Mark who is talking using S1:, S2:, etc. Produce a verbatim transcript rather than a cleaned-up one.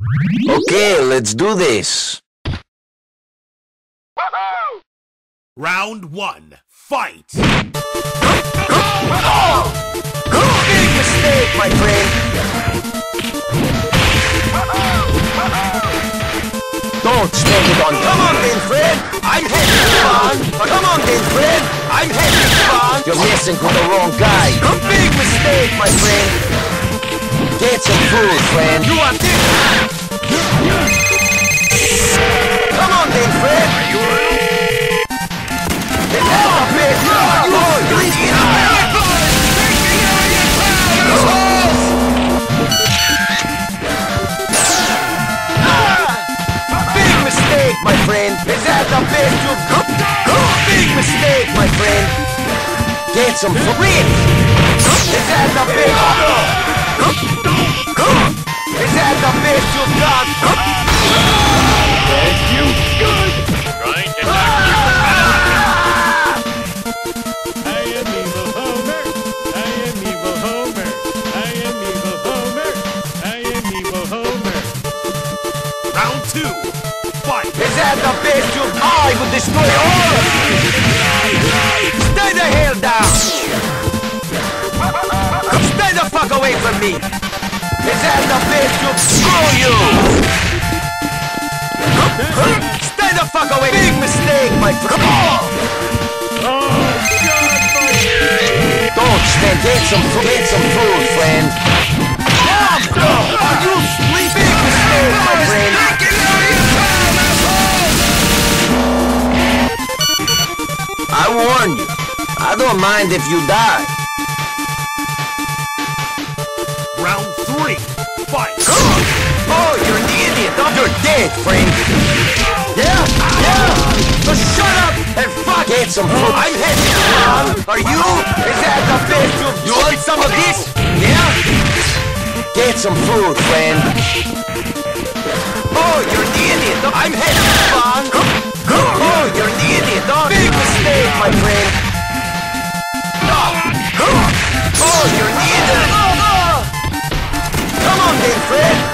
S1: Okay, let's do this.
S2: Round one, fight!
S1: Oh! Big mistake, my friend! Don't stand it on. Come on then, Fred! I'm having fun! Come on then, Fred! I'm having fun! You're messing with the wrong guy! Big mistake, my friend! Get some food, friend! You want this? Come on then, Fred! Are you ready? It's all a bit! Oh, you idiot! Big mistake, my friend! Is that the best you could? Big mistake, my friend! Get some fruit! Is that the best? Is that the best you got? Thank you. Good.
S3: Trying to knock you out.
S4: I am evil Homer. I am evil Homer. I am evil Homer. I am evil Homer.
S2: Round two, fight!
S1: Is that the best you? I will destroy all of you! Stay the hell down! Stay the fuck away from me! Is that the best you? Screw you! Stay the fuck away! Big mistake, my friend!
S4: Oh, God, my...
S1: Don't stand. Get some food. Get some food, friend. Mom! Are you sleeping? Big mistake, my friend! I warn you. I don't mind if you die.
S2: Round three, fight!
S1: Oh, you're an idiot! Oh, you're dead, friend! Yeah? Yeah? So shut up and fuck! Get some food! I'm having fun! Are you? Is that the best you... You want some of this? Yeah? Get some food, friend! Oh, you're an idiot! I'm having fun! Oh, you're an idiot! Oh, big mistake, my friend! Oh, you're an idiot! Come on then, Fred!